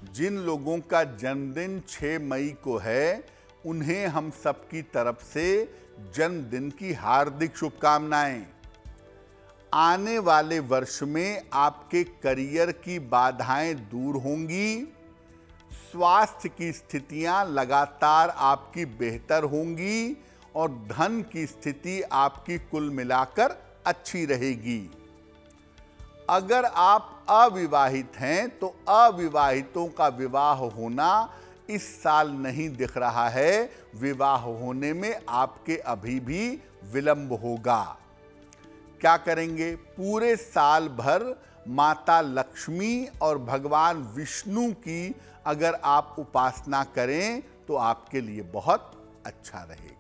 जिन लोगों का जन्मदिन 6 मई को है, उन्हें हम सबकी तरफ से जन्मदिन की हार्दिक शुभकामनाएं। आने वाले वर्ष में आपके करियर की बाधाएं दूर होंगी, स्वास्थ्य की स्थितियां लगातार आपकी बेहतर होंगी और धन की स्थिति आपकी कुल मिलाकर अच्छी रहेगी। अगर आप अविवाहित हैं तो अविवाहितों का विवाह होना इस साल नहीं दिख रहा है। विवाह होने में आपके अभी भी विलंब होगा। क्या करेंगे? पूरे साल भर माता लक्ष्मी और भगवान विष्णु की अगर आप उपासना करें तो आपके लिए बहुत अच्छा रहेगा।